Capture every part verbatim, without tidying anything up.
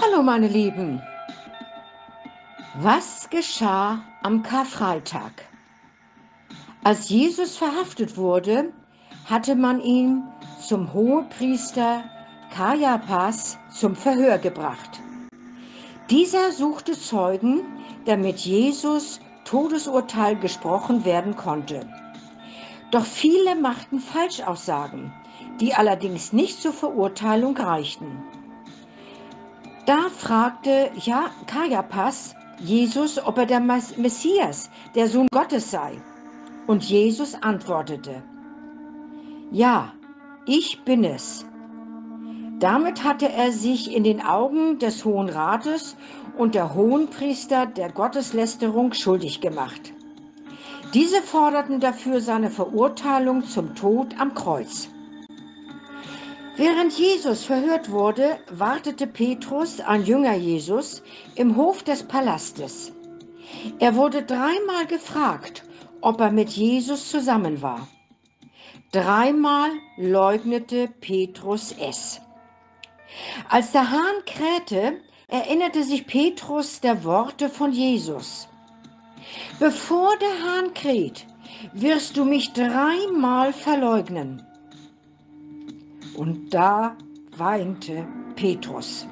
Hallo meine Lieben, was geschah am Karfreitag? Als Jesus verhaftet wurde, hatte man ihn zum Hohepriester Kajapas zum Verhör gebracht. Dieser suchte Zeugen, damit Jesus Todesurteil gesprochen werden konnte. Doch viele machten Falschaussagen, die allerdings nicht zur Verurteilung reichten. Da fragte ja Kajapas Jesus, ob er der Messias, der Sohn Gottes sei. Und Jesus antwortete: Ja, ich bin es. Damit hatte er sich in den Augen des Hohen Rates und der Hohenpriester der Gotteslästerung schuldig gemacht. Diese forderten dafür seine Verurteilung zum Tod am Kreuz. Während Jesus verhört wurde, wartete Petrus, ein Jünger Jesus, im Hof des Palastes. Er wurde dreimal gefragt, ob er mit Jesus zusammen war. Dreimal leugnete Petrus es. Als der Hahn krähte, erinnerte sich Petrus der Worte von Jesus: Bevor der Hahn kräht, wirst du mich dreimal verleugnen. Und da weinte Petrus.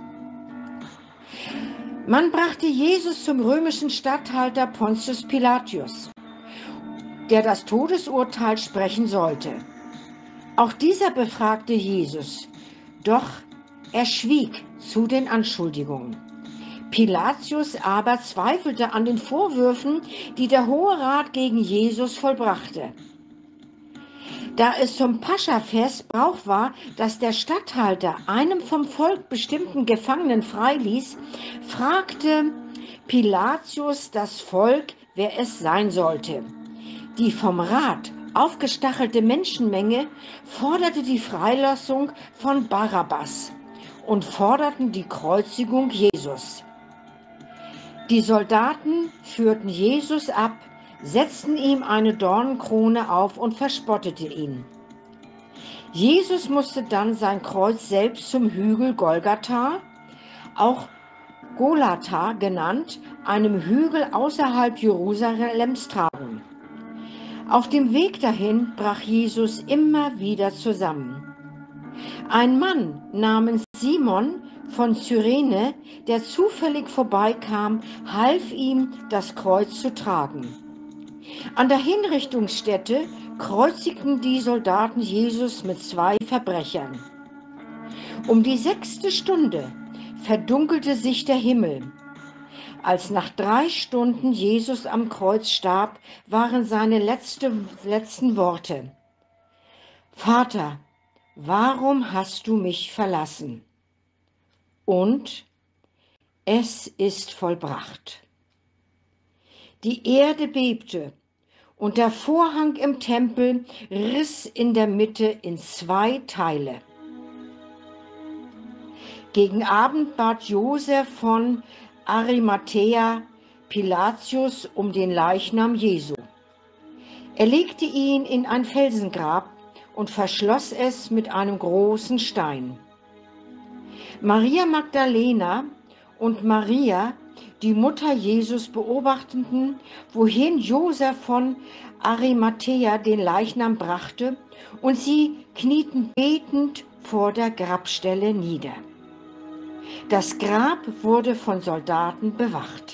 Man brachte Jesus zum römischen Statthalter Pontius Pilatus, der das Todesurteil sprechen sollte. Auch dieser befragte Jesus, doch er schwieg zu den Anschuldigungen. Pilatus aber zweifelte an den Vorwürfen, die der Hohe Rat gegen Jesus vollbrachte. Da es zum Paschafest Brauch war, dass der Statthalter einem vom Volk bestimmten Gefangenen freiließ, fragte Pilatus das Volk, wer es sein sollte. Die vom Rat aufgestachelte Menschenmenge forderte die Freilassung von Barabbas und forderten die Kreuzigung Jesus. Die Soldaten führten Jesus ab, setzten ihm eine Dornenkrone auf und verspottete ihn. Jesus musste dann sein Kreuz selbst zum Hügel Golgatha, auch Golgatha genannt, einem Hügel außerhalb Jerusalems tragen. Auf dem Weg dahin brach Jesus immer wieder zusammen. Ein Mann namens Simon von Cyrene, der zufällig vorbeikam, half ihm, das Kreuz zu tragen. An der Hinrichtungsstätte kreuzigten die Soldaten Jesus mit zwei Verbrechern. Um die sechste Stunde verdunkelte sich der Himmel. Als nach drei Stunden Jesus am Kreuz starb, waren seine letzte, letzten Worte: Vater, warum hast du mich verlassen? Und es ist vollbracht. Die Erde bebte und der Vorhang im Tempel riss in der Mitte in zwei Teile. Gegen Abend bat Josef von Arimathäa Pilatus um den Leichnam Jesu. Er legte ihn in ein Felsengrab und verschloss es mit einem großen Stein. Maria Magdalena und Maria, die Mutter Jesus, beobachteten, wohin Josef von Arimathäa den Leichnam brachte, und sie knieten betend vor der Grabstelle nieder. Das Grab wurde von Soldaten bewacht.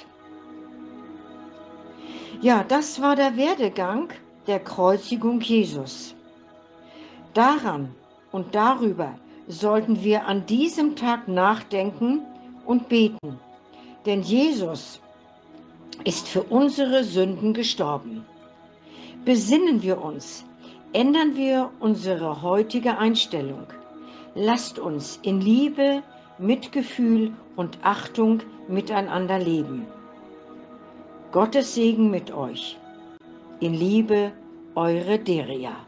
Ja, das war der Werdegang der Kreuzigung Jesus. Daran und darüber sollten wir an diesem Tag nachdenken und beten, denn Jesus ist für unsere Sünden gestorben. Besinnen wir uns, ändern wir unsere heutige Einstellung. Lasst uns in Liebe, Mitgefühl und Achtung miteinander leben. Gottes Segen mit euch. In Liebe, eure Deria.